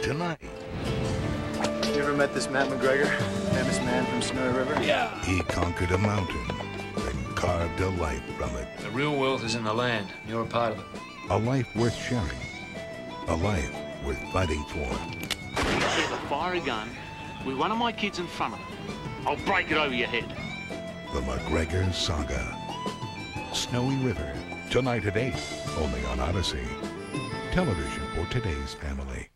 tonight. You ever met this Matt McGregor, famous man from Snowy River? Yeah. He conquered a mountain, then carved a life from it. The real wealth is in the land. You're a part of it. A life worth sharing. A life worth fighting for. If you ever fire a gun with one of my kids in front of it, I'll break it over your head. The McGregor Saga. Snowy River, tonight at 8, only on Odyssey. Television for today's family.